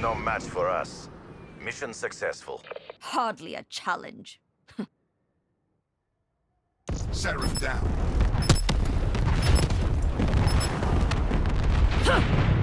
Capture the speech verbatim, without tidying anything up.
no match for us. Mission successful. Hardly a challenge. Seraph down. Huh.